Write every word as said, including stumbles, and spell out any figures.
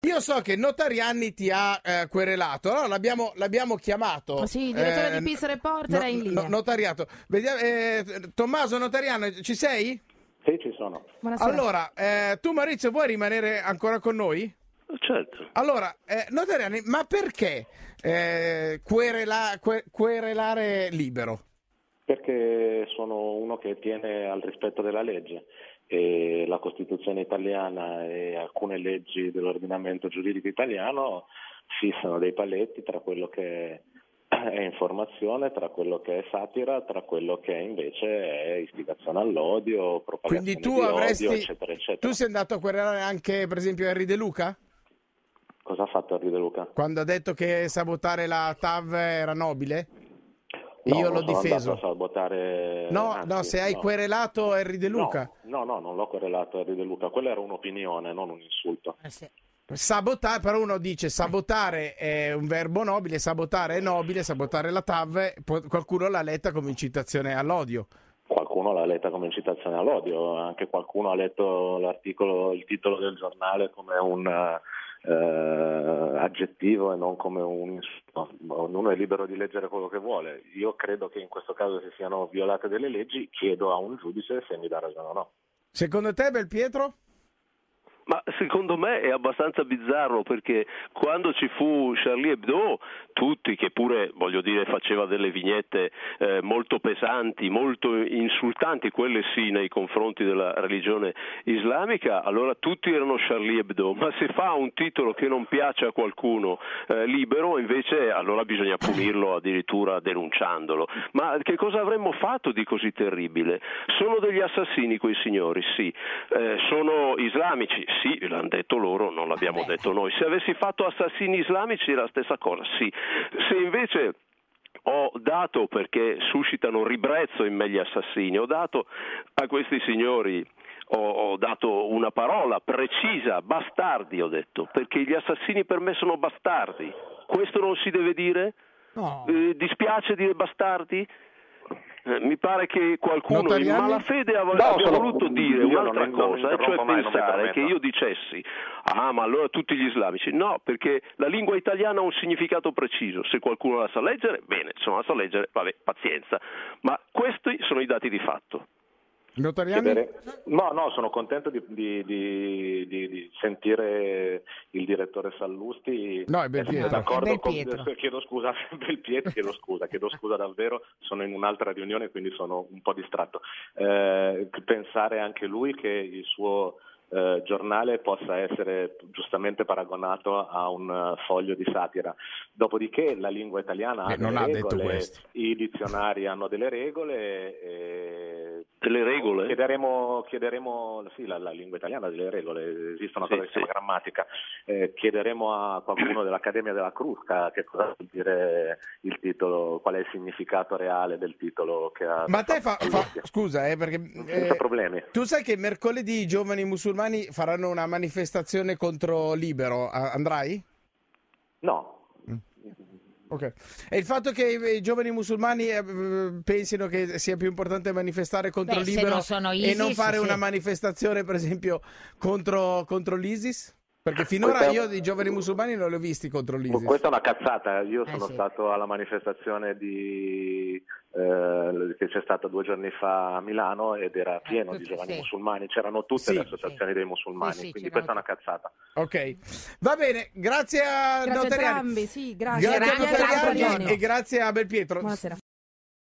io so che Notarianni ti ha eh, querelato, no? l'abbiamo, l'abbiamo chiamato. Oh, sì, il direttore eh, di Peace Reporter no, è in linea. no, notariato. Vediamo, eh, Tommaso Notariano, ci sei? Sì, ci sono. Buonasera. Allora, eh, tu Maurizio vuoi rimanere ancora con noi? Certo. Allora, eh, Notarianni, ma perché eh, querela, que, querelare libero? Perché sono uno che tiene al rispetto della legge e la Costituzione italiana e alcune leggi dell'ordinamento giuridico italiano fissano dei paletti tra quello che è informazione, tra quello che è satira, tra quello che invece è istigazione all'odio, propagazione Quindi tu di avresti, odio, eccetera, eccetera. Tu sei andato a querelare anche, per esempio, Henry De Luca? Cosa ha fatto Henry De Luca? Quando ha detto che sabotare la T A V era nobile? No, Io l'ho non sono difeso. andato a sabotare... No, anzi, no, se hai no. querelato Henry De Luca. No, no, no, non l'ho querelato Henry De Luca, quella era un'opinione, non un insulto. Eh sì. Sabotare, però uno dice sabotare è un verbo nobile, sabotare è nobile, sabotare la T A V, può- qualcuno l'ha letta come incitazione all'odio. Qualcuno l'ha letta come incitazione all'odio, anche qualcuno ha letto l'articolo, il titolo del giornale come un eh, aggettivo e non come un insulto. Ognuno è libero di leggere quello che vuole. Io credo che in questo caso si siano violate delle leggi, chiedo a un giudice se mi dà ragione o no. Secondo te, Belpietro? Ma secondo me è abbastanza bizzarro, perché quando ci fu Charlie Hebdo, tutti, che pure, voglio dire, faceva delle vignette eh, molto pesanti, molto insultanti, quelle sì, nei confronti della religione islamica, allora tutti erano Charlie Hebdo. Ma se fa un titolo che non piace a qualcuno eh, libero, invece allora bisogna punirlo addirittura denunciandolo. Ma che cosa avremmo fatto di così terribile? Sono degli assassini quei signori, sì. Eh, sono islamici, sì, l'hanno detto loro, non l'abbiamo detto noi. Se avessi fatto assassini islamici era la stessa cosa, sì. Se invece ho dato, perché suscitano ribrezzo in me gli assassini, ho dato a questi signori, ho, ho dato una parola precisa, bastardi ho detto, perché gli assassini per me sono bastardi. Questo non si deve dire? No. Eh, dispiace dire bastardi? Eh, mi pare che qualcuno Notarianni? in malafede av- No, abbia sono- voluto dire io un'altra non- non cosa, e cioè interrompo mai, non mi pensare permetto. che io dicessi ah, ma allora tutti gli islamici. No, perché la lingua italiana ha un significato preciso. Se qualcuno la sa leggere, bene, se non la sa leggere, vabbè, pazienza. Ma questi sono i dati di fatto. Notarianni? Chiedere- No, no, sono contento di, di- di- di- di sentire il direttore Sallusti. No, è Belpietro. essere d'accordo È con- Belpietro. chiedo scusa, Belpietro, chiedo scusa, chiedo scusa davvero, sono in un'altra riunione quindi sono un po' distratto. Eh, pensare anche lui che il suo eh, giornale possa essere giustamente paragonato a un eh, foglio di satira. Dopodiché la lingua italiana ha Eh, non delle ha detto regole, questo. i dizionari hanno delle regole. E Delle regole? Chiederemo, chiederemo sì, la, la lingua italiana ha delle regole, esiste una Sì, cosa che si chiama sì. grammatica. Eh, chiederemo a qualcuno dell'Accademia della Crusca che cosa vuol dire il titolo, qual è il significato reale del titolo che ha. Ma te fa, fatto fa- Sallusti. scusa, eh, perché Senza eh, problemi. tu sai che mercoledì i giovani musulmani faranno una manifestazione contro Libero. A- Andrai? No. Ok. E il fatto che i, i giovani musulmani eh, pensino che sia più importante manifestare contro Beh, se Libero non sono e non ISIS, fare sì. una manifestazione, per esempio, contro, contro l'ISIS? Perché finora Questa- io i giovani musulmani non li ho visti contro l'ISIS. Questa è una cazzata, io Eh sono sì. stato alla manifestazione di, eh, che c'è stata due giorni fa a Milano ed era pieno di tutti, giovani sì. musulmani, c'erano tutte Sì. le associazioni dei musulmani, Sì, sì, quindi c'erano questa è una cazzata. Ok, va bene, grazie a Grazie a Notarianni. entrambi, sì, grazie. Grazie a Grazie, Notarianni Antonio. e grazie a Belpietro. Buonasera.